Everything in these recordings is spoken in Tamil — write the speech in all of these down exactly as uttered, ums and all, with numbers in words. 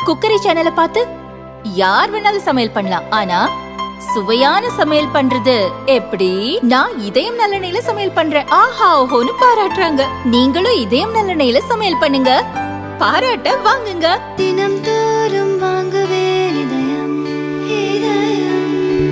குக்கரி சேனலை பார்த்து யார் வேணாலும் சமையல் பண்ணலாம். ஆனா சுவையான சமையல் பண்றது எப்படி? நான் இதயம் நல்லெண்ணெயில சமையல் பண்றேன். ஆஹா ஓஹோன்னு பாராட்டுறாங்க. நீங்களும் இதயம் நல்லெண்ணெயில சமையல் பண்ணுங்க, பாராட்ட வாங்குங்க. தினம் தோறும் வாங்குவே இதயம் இதயம்.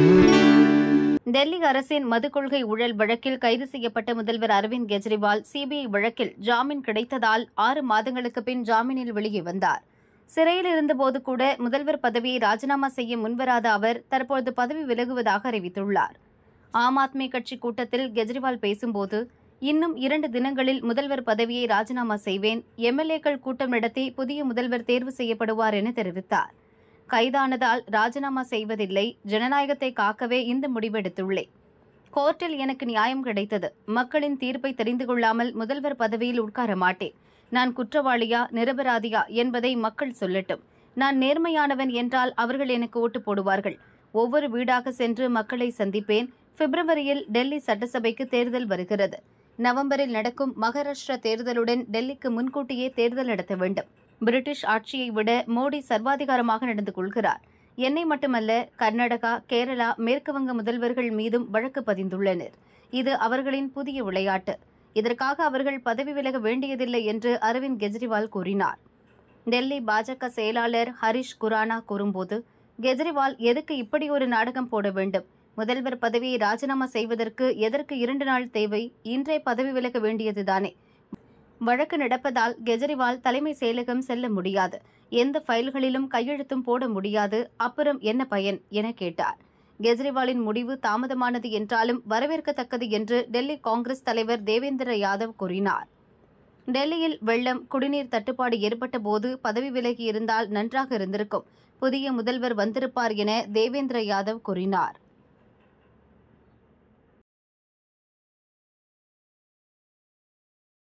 டெல்லி அரசின் மது கொள்கை ஊழல் வழக்கில் கைது செய்யப்பட்ட முதல்வர் அரவிந்த் கெஜ்ரிவால் சிபிஐ வழக்கில் ஜாமீன் கிடைத்ததால் ஆறு மாதங்களுக்கு பின் ஜாமீனில் வெளியே வந்தார். சிறையில் இருந்தபோது கூட முதல்வர் பதவியை ராஜினாமா செய்ய முன்வராத அவர் தற்போது பதவி விலகுவதாக அறிவித்துள்ளார். ஆம் ஆத்மி கட்சி கூட்டத்தில் கெஜ்ரிவால் பேசும்போது, இன்னும் இரண்டு தினங்களில் முதல்வர் பதவியை ராஜினாமா செய்வேன், எம்எல்ஏக்கள் கூட்டம் நடத்தி புதிய முதல்வர் தேர்வு செய்யப்படுவார் என தெரிவித்தார். கைதானதால் ராஜினாமா செய்வதில்லை, ஜனநாயகத்தை காக்கவே இந்த முடிவெடுத்துள்ளேன். கோர்ட்டில் எனக்கு நியாயம் கிடைத்தது. மக்களின் தீர்ப்பை தெரிந்து கொள்ளாமல் முதல்வர் பதவியில் உட்கார மாட்டேன். நான் குற்றவாளியா நிரபராதியா என்பதை மக்கள் சொல்லட்டும். நான் நேர்மையானவன் என்றால் அவர்கள் எனக்கு ஓட்டு போடுவார்கள். ஒவ்வொரு வீடாக சென்று மக்களை சந்திப்பேன். பிப்ரவரியில் டெல்லி சட்டசபைக்கு தேர்தல் வருகிறது. நவம்பரில் நடக்கும் மகாராஷ்டிரா தேர்தலுடன் டெல்லிக்கு முன்கூட்டியே தேர்தல் நடத்த வேண்டும். பிரிட்டிஷ் ஆட்சியை விட மோடி சர்வாதிகாரமாக நடந்து கொள்கிறார். என்னை மட்டுமல்ல, கர்நாடகா, கேரளா, மேற்குவங்க முதல்வர்கள் மீதும் வழக்கு பதிந்துள்ளனர். இது அவர்களின் புதிய விளையாட்டு. இதற்காக அவர்கள் பதவி விலக வேண்டியதில்லை என்று அரவிந்த் கெஜ்ரிவால் கூறினார். டெல்லி பாஜக செயலாளர் ஹரிஷ் குரானா கூறும்போது, கெஜ்ரிவால் எதுக்கு இப்படி ஒரு நாடகம் போட வேண்டும்? முதல்வர் பதவியை ராஜினாமா செய்வதற்கு எதற்கு இரண்டு நாள் தேவை? இன்றே பதவி விலக வேண்டியதுதானே. வழக்கு நடப்பதால் கெஜ்ரிவால் தலைமை செயலகம் செல்ல முடியாது, எந்த ஃபைல்களிலும் கையெழுத்தும் போட முடியாது. அப்புறம் என்ன பயன் என கேட்டார். கெஜ்ரிவாலின் முடிவு தாமதமானது என்றாலும் வரவேற்கத்தக்கது என்று டெல்லி காங்கிரஸ் தலைவர் தேவேந்திர யாதவ் கூறினார். டெல்லியில் வெள்ளம், குடிநீர் தட்டுப்பாடு ஏற்பட்ட போது பதவி விலகி இருந்தால் நன்றாக இருந்திருக்கும். புதிய முதல்வர் வந்திருப்பார் என தேவேந்திர யாதவ் கூறினார்.